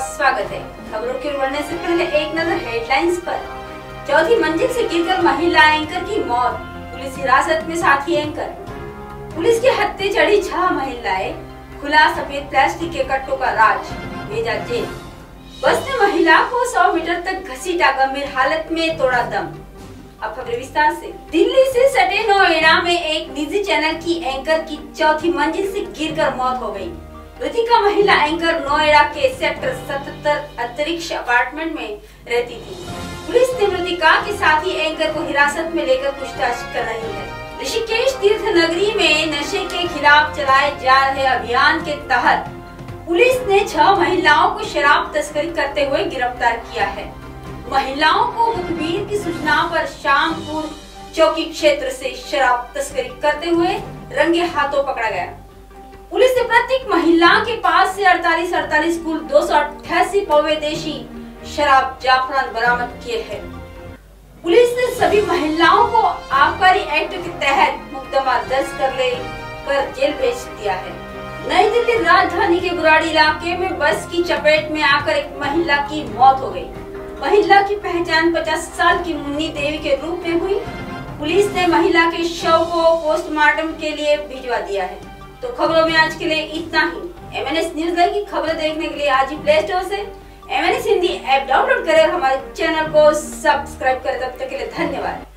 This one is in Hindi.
स्वागत है। खबरों की ओर बढ़ने से पहले एक नजर हेडलाइंस पर। चौथी मंजिल से गिरकर महिला एंकर की मौत, पुलिस हिरासत में साथी एंकर। पुलिस के हत्थे चढ़ी 6 महिलाएं, खुला सफेद प्लास्टिक के कट्टों का राज, भेजा जेल। बस ने महिला को 100 मीटर तक घसीटा, गंभीर हालत में तोड़ा दम। अब खबरें विस्तार से। दिल्ली से सटे नोएडा में एक निजी चैनल की एंकर की चौथी मंजिल से गिरकर मौत हो गई। ऋतिका महिला एंकर नोएडा के सेक्टर 77 अंतरिक्ष अपार्टमेंट में रहती थी। पुलिस ने ऋतिका के साथी एंकर को हिरासत में लेकर पूछताछ कर रही है। ऋषिकेश तीर्थ नगरी में नशे के खिलाफ चलाए जा रहे अभियान के तहत पुलिस ने 6 महिलाओं को शराब तस्करी करते हुए गिरफ्तार किया है। महिलाओं को मुखबिर की सूचना पर शामपुर चौकी क्षेत्र से शराब तस्करी करते हुए रंगे हाथों पकड़ा गया। पुलिस ने प्रत्येक महिला के पास से 48 कुल 288 पौवे देशी शराब जाफरान बरामद किए हैं। पुलिस ने सभी महिलाओं को आबकारी एक्ट के तहत मुकदमा दर्ज कर जेल भेज दिया है। नई दिल्ली राजधानी के बुराड़ी इलाके में बस की चपेट में आकर एक महिला की मौत हो गई। महिला की पहचान 50 साल की मुन्नी देवी के रूप में हुई। पुलिस ने महिला के शव को पोस्टमार्टम के लिए भिजवा दिया है। तो खबरों में आज के लिए इतना ही। MNS न्यूज़ लाइव की खबरें देखने के लिए आज ही प्ले स्टोर से MNS हिंदी ऐप डाउनलोड करें और हमारे चैनल को सब्सक्राइब करें। तब तक के लिए धन्यवाद।